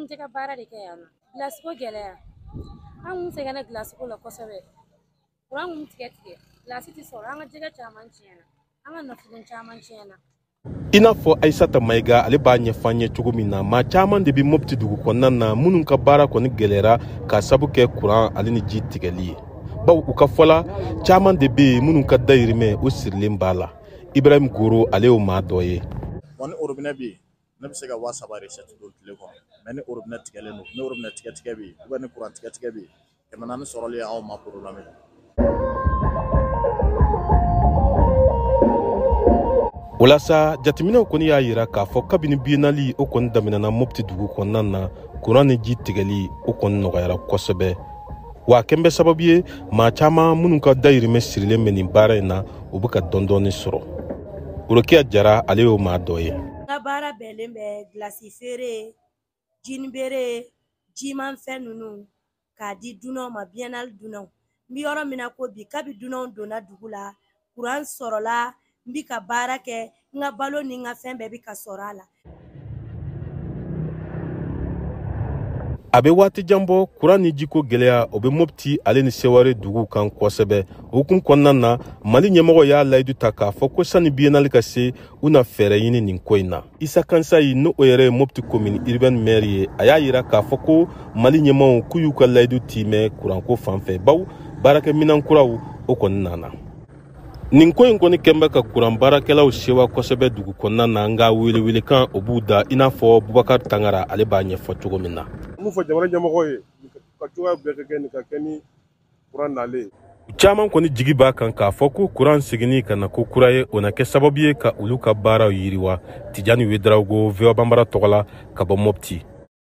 An tɛ ka baara de kɛ yan nɔ. Glace ko gɛlɛya. An kun sɛgɛnna glace ko la kosɛbɛ. Kuran kun tigɛ glace tɛ sɔrɔ. An ka jɛgɛ caman tiɲɛna. An ka nafolo caman tiɲɛna. I n'a fɔ Aissata Mayiga ale b'a ɲɛfɔ an ye cogo min na, maa caman de bɛ Mopti dugu kɔnɔna na minnu ka baara kɔni gɛlɛyara ka sabu kɛ kuran ale ni ji tigɛli ye. Bawo u ka fɔla caman de bɛ yen minnu ka dayirimɛ o sirilen b'a la. Ibrahim Goro ale y'o maa dɔ ye. Ni robinet bɛ yen ne bɛ se ka 3000 recette don tile kɔnɔ, mais ni robinet tigɛlen don, ni robinet tigɛ bɛ yen ou bien ni courant tigɛ bɛ yen, 400 sɔrɔli anw ma problème ye. Walasa jateminɛw kɔni y'a yira k'a fɔ kabini biennale o kɔni daminɛna Mopti dugu kɔnɔna na kuran ni ji tigɛli o kɔni nɔgɔyara kosɛbɛ. Wa kɛn bɛ sababu ye maa caman minnu ka dayirimɛ sirilen bɛ nin baara in na u bɛ ka dɔɔni sɔrɔ. Orokiya Jara ale y'o maa dɔ ye. Ka baara bɛnlen bɛ glace feere, jini beere, jimafɛn ninnu k'a di dunanw ma biennale dunanw. N bɛ yɔrɔ min na ko bi kabi dunanw donna dugu la, kuran sɔrɔla, n bɛ ka baara kɛ, n ka balo ni n ka fɛn bɛɛ bɛ ka sɔrɔ a la. A bɛ waati jan bɔ kuran ni jiko gɛlɛya o bɛ Mopti ale ni Seware dugu kan kosɛbɛ. Hukumu kɔnɔna na Mali ɲɛmɔgɔ y'a layidu ta k'a fɔ ko sani biennale ka se u na fɛɛrɛ ɲini nin ko in na. Isa Kansayi n'o yɛrɛ ye Mopti commune urbaine maire ye a y'a yira k'a fɔ ko Mali ɲɛmɔgɔw k'u y'u ka layidu timɛ kuranko fanfɛ bawo baarakɛminɛn kuraw o kɔni nana. Nin ko in kɔni kɛnbɛ ka kuran baarakɛlaw sewa kosɛbɛ dugu kɔnɔna na nka welewelekan o b'u da i n'a fɔ Bubakar Tangara ale b'a ɲɛfɔ cogo min na. Mun fɔ jamana ɲɛmɔgɔw ye ka cogoya bɛɛ ka kɛ nin ka kɛ ni kuran nalen. Caman kɔni jigi b'a kan k'a fɔ ko kuran seginni ka na ko kura ye o na kɛ sababu ye ka olu ka baaraw yiriwa. Tijani Wederawogo, VOA Bambara tɔgɔ la ka bɔ Mopti.